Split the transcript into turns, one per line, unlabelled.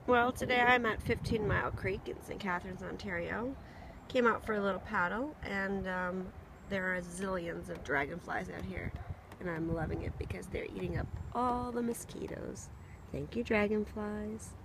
Well, today I'm at 15 Mile Creek in St. Catharines, Ontario. Came out for a little paddle, and there are zillions of dragonflies out here, and I'm loving it because they're eating up all the mosquitoes. Thank you, dragonflies.